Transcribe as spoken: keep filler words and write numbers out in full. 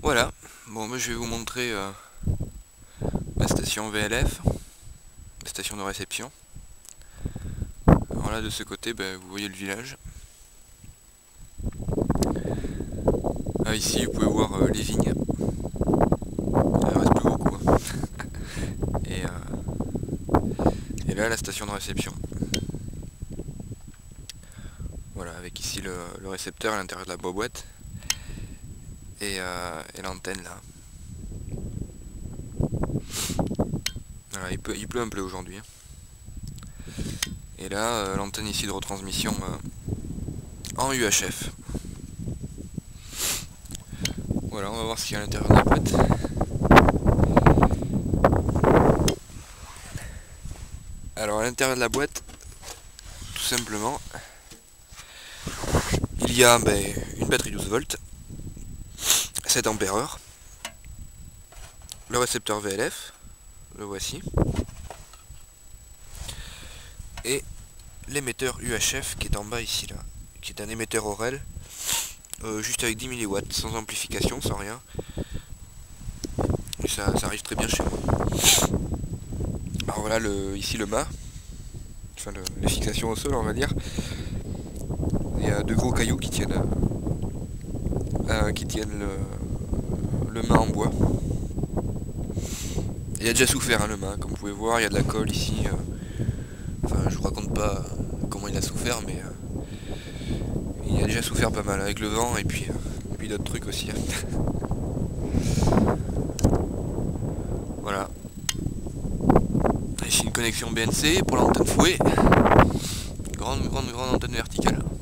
Voilà, bon moi je vais vous montrer euh, la station V L F, la station de réception. Alors là de ce côté, ben, vous voyez le village. Ah, ici vous pouvez voir euh, les vignes. Il reste plus beaucoup. Hein. Et, euh, et là la station de réception. Voilà, avec ici le, le récepteur à l'intérieur de la boîte. Et, euh, et l'antenne là. Voilà, il, peut, il pleut un peu aujourd'hui. Et là, euh, l'antenne ici de retransmission euh, en U H F. Voilà, on va voir ce qu'il y a à l'intérieur de la boîte. Alors à l'intérieur de la boîte, tout simplement, il y a ben, une batterie douze volts, sept ampères heure, le récepteur V L F, le voici, et l'émetteur U H F qui est en bas ici là, qui est un émetteur Aurel, euh, juste avec dix milliwatts, sans amplification, sans rien. Et ça, ça arrive très bien chez moi. Alors voilà le, ici le mât, enfin le, les fixations au sol on va dire. Il y a deux gros cailloux qui tiennent, euh, qui tiennent le, le mât en bois. Il a déjà souffert hein, le mât, comme vous pouvez voir, il y a de la colle ici. Euh, enfin je vous raconte pas comment il a souffert, mais euh, il a déjà souffert pas mal avec le vent et puis, euh, et puis d'autres trucs aussi. Hein. Voilà. Ici une connexion B N C pour l'antenne fouet. Grande, grande, grande antenne verticale.